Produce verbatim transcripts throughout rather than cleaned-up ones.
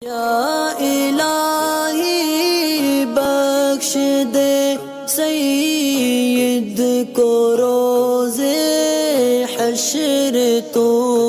یا الہی بخش دے سید کو روز حشر تو۔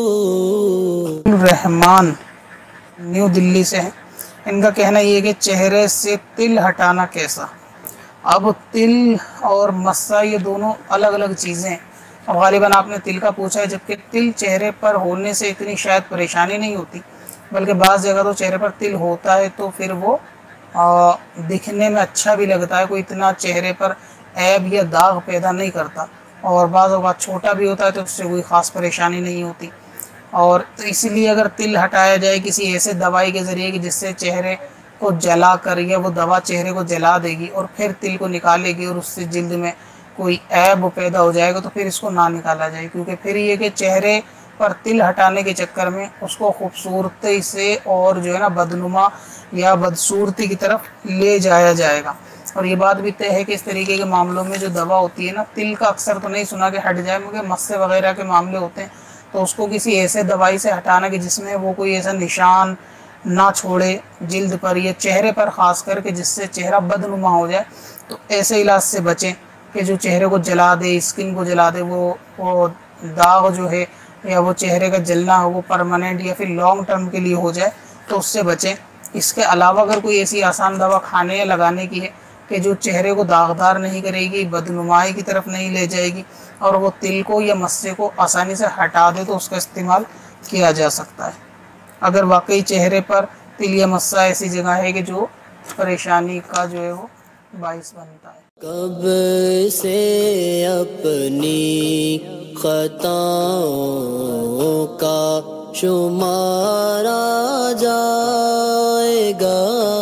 رحمان نیو دلی سے ہے، ان کا کہنا یہ ہے کہ چہرے سے تل ہٹانا کیسا؟ اب تل اور مسا یہ دونوں الگ الگ چیزیں ہیں، اور غالباً آپ نے تل کا پوچھا ہے، جبکہ تل چہرے پر ہونے سے اتنی شاید پریشانی نہیں ہوتی، بلکہ بعض جگہ تو چہرے پر تل ہوتا ہے تو پھر وہ دکھنے میں اچھا بھی لگتا ہے، کوئی اتنا چہرے پر عیب یا داغ پیدا نہیں کرتا، اور بعض اوقات چھوٹا بھی ہوتا ہے تو اس سے کوئی خاص پریشانی نہیں ہوتی۔ اور تو اس لیے اگر تل ہٹایا جائے کسی ایسے دوائی کے ذریعے کہ جس سے چہرے کو جلا کر، یا وہ دوا چہرے کو جلا دے گی اور پھر تل کو نکالے گی اور اس سے جلد میں کوئی عیب پیدا ہو جائے گا، تو پھر اس کو نہ نکالا جائے، کیونکہ پھر یہ کہ چہرے پر تل ہٹانے کے چکر میں اس کو خوبصورتی سے اور جو ہے نا بدنما یا بدصورتی کی طرف لے جایا جائے گا۔ اور یہ بات بھی طے ہے کہ اس طریقے کے معاملوں میں جو دوا ہوتی ہے نا، تل کا اکثر تو نہیں سنا کہ ہٹ جائے، مگر مسے وغیرہ کے معاملے ہوتے ہیں تو اس کو کسی ایسے دوائی سے ہٹانا کہ جس میں وہ کوئی ایسا نشان نہ چھوڑے جلد پر یا چہرے پر، خاص کر کے جس سے چہرہ بدنما ہو جائے، تو ایسے علاج سے بچیں کہ جو چہرے کو جلا دے، اسکن کو جلا دے، وہ وہ داغ جو ہے یا وہ چہرے کا جلنا ہو وہ پرماننٹ یا پھر لانگ ٹرم کے لیے ہو جائے، تو اس سے بچیں۔ اس کے علاوہ اگر کوئی ایسی آسان دوا کھانے یا لگانے کی ہے کہ جو چہرے کو داغدار نہیں کرے گی، بدنمائی کی طرف نہیں لے جائے گی، اور وہ تل کو یا مسے کو آسانی سے ہٹا دے، تو اس کا استعمال کیا جا سکتا ہے، اگر واقعی چہرے پر تل یا مسا ایسی جگہ ہے کہ جو پریشانی کا جو ہے وہ باعث بنتا ہے۔ کب سے اپنی خطاؤں کا شمارا جائے گا؟